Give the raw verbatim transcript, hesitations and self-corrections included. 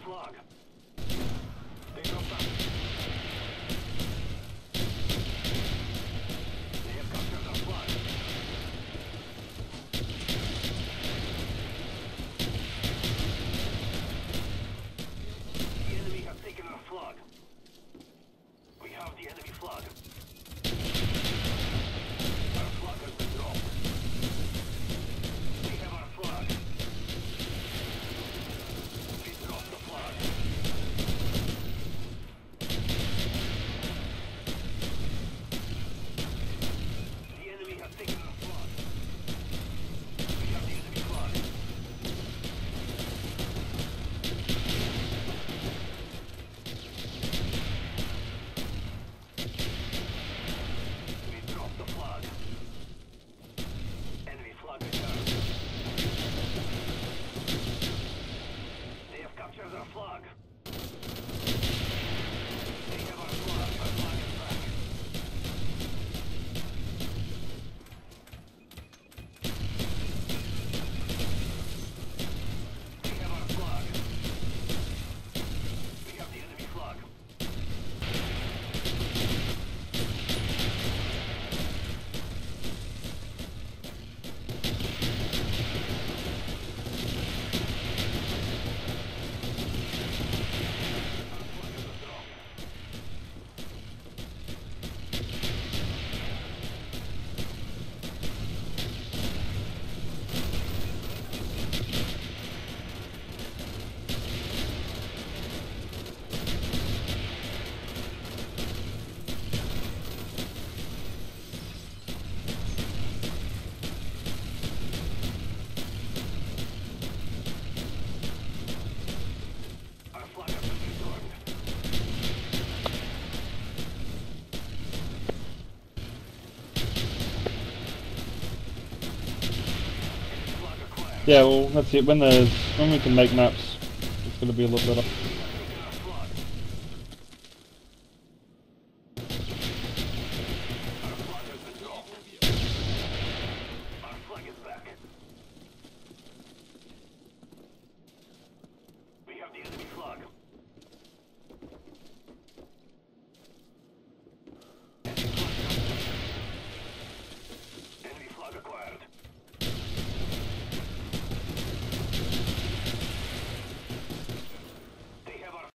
flag. They dropped that. They have captured our flag. The enemy have taken our flag. We have the enemy flag. Our flag has been dropped. We have our flag. We dropped the flag. The enemy has taken our flag. We have the enemy flag. We dropped the flag. Enemy flag returned. They have captured our flag. They have our flag. Our flag is back. We have our flag. We have the enemy flag. Our flag has been returned. Enemy flag acquired. Yeah, well, that's it. When there's when we can make maps, it's going to be a lot better.